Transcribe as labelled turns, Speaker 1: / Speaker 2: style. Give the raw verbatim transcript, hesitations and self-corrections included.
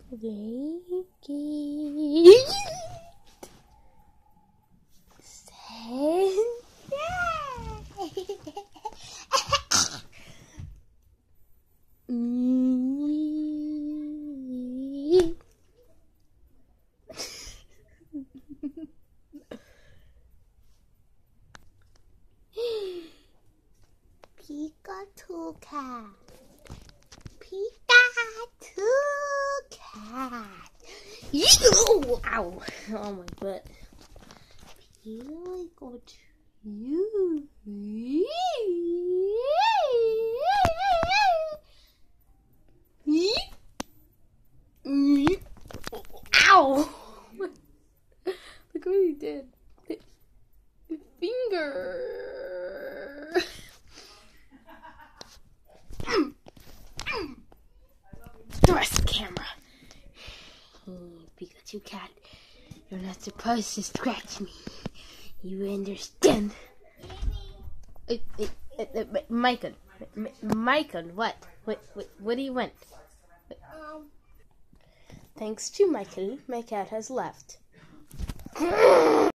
Speaker 1: Reiki. Send. Pikachu cat. Pikachu cat. Ew! Ow! Oh my butt. Pikachu. Ow! Look what he did. The finger. Thrust the camera. Hey, Pikachu cat, you're not supposed to scratch me. You understand? Uh, uh, uh, uh, Michael, Michael, what? What? What? What do you want? Um. Thanks to Michael, my cat has left.